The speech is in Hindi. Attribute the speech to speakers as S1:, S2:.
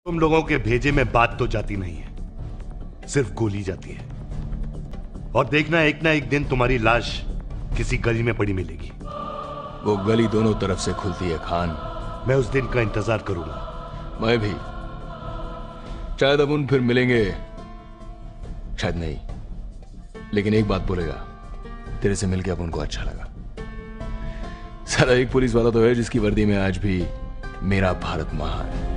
S1: तुम लोगों के भेजे में बात तो जाती नहीं है, सिर्फ गोली जाती है। और देखना एक ना एक दिन तुम्हारी लाश किसी गली में पड़ी मिलेगी।
S2: वो गली दोनों तरफ से खुलती है खान।
S1: मैं उस दिन का इंतजार करूंगा।
S2: मैं भी। शायद अब उन फिर मिलेंगे, शायद नहीं, लेकिन एक बात बोलेगा, तेरे से मिलके अब उनको अच्छा लगा। सारा एक पुलिस वाला तो है जिसकी वर्दी में आज भी मेरा भारत महान है।